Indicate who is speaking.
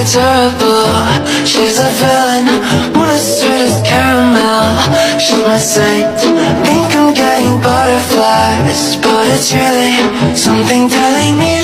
Speaker 1: terrible. She's a villain, one as sweet as caramel. She's my saint, think I'm getting butterflies, but it's really something telling me